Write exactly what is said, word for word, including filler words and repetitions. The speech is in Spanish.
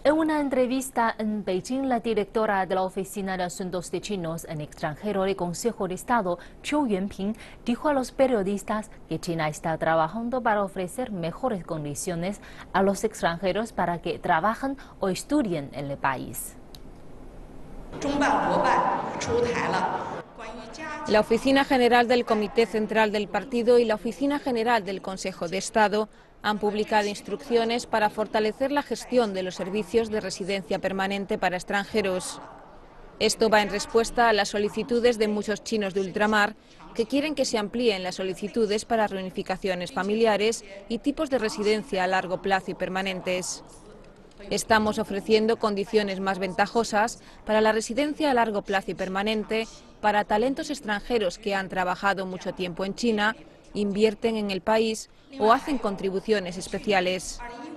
En una entrevista en Beijing, la directora de la Oficina de Asuntos de Chinos en Extranjero del Consejo de Estado, Zhou Yuanping, dijo a los periodistas que China está trabajando para ofrecer mejores condiciones a los extranjeros para que trabajen o estudien en el país. La Oficina General del Comité Central del Partido y la Oficina General del Consejo de Estado han publicado instrucciones para fortalecer la gestión de los servicios de residencia permanente para extranjeros. Esto va en respuesta a las solicitudes de muchos chinos de ultramar que quieren que se amplíen las solicitudes para reunificaciones familiares y tipos de residencia a largo plazo y permanentes. Estamos ofreciendo condiciones más ventajosas para la residencia a largo plazo y permanente para talentos extranjeros que han trabajado mucho tiempo en China, invierten en el país o hacen contribuciones especiales.